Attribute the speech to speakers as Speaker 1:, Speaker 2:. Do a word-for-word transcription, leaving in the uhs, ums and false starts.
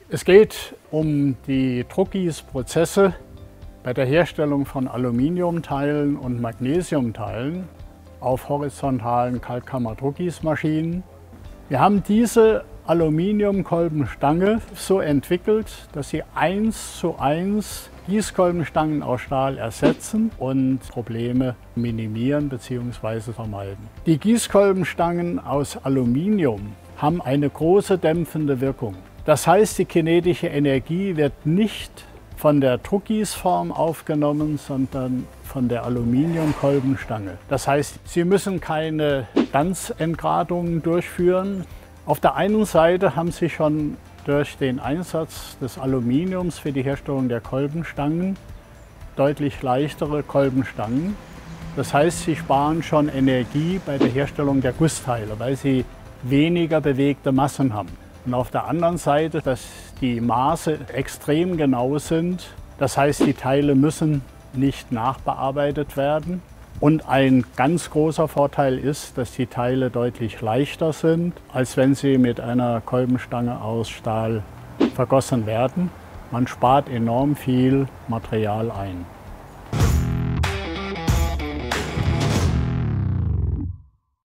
Speaker 1: Es geht um die Druckgießprozesse bei der Herstellung von Aluminiumteilen und Magnesiumteilen auf horizontalen Kalkkammer-Druckgießmaschinen. Wir haben diese Aluminiumkolbenstange so entwickelt, dass sie eins zu eins Gießkolbenstangen aus Stahl ersetzen und Probleme minimieren bzw. vermeiden. Die Gießkolbenstangen aus Aluminium haben eine große dämpfende Wirkung. Das heißt, die kinetische Energie wird nicht von der Druckgießform aufgenommen, sondern von der Aluminiumkolbenstange. Das heißt, Sie müssen keine Ganzentgradungen durchführen. Auf der einen Seite haben Sie schon durch den Einsatz des Aluminiums für die Herstellung der Kolbenstangen deutlich leichtere Kolbenstangen. Das heißt, Sie sparen schon Energie bei der Herstellung der Gussteile, weil Sie weniger bewegte Massen haben. Und auf der anderen Seite, dass die Maße extrem genau sind. Das heißt, die Teile müssen nicht nachbearbeitet werden. Und ein ganz großer Vorteil ist, dass die Teile deutlich leichter sind, als wenn sie mit einer Kolbenstange aus Stahl vergossen werden. Man spart enorm viel Material ein.